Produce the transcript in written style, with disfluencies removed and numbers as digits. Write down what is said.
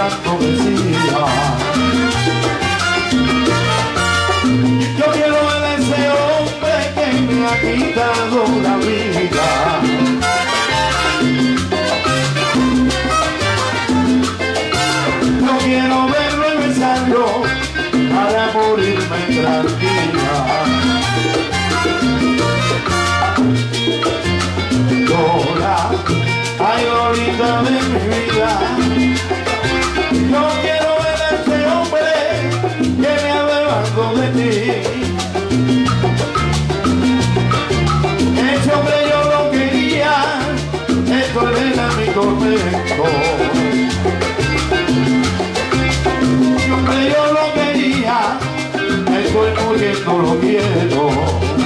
tanto decía. Yo quiero ver a ese hombre que me ha quitado la vida. Yo quiero verlo y besarlo para morirme tranquila. Lola, ay Lolita de mi vida, yo quiero ver a ese hombre que me ha dejado de ti. Ese hombre yo lo quería, esto era mi tormento. Ese hombre yo lo quería, estoy muriendo, lo quiero.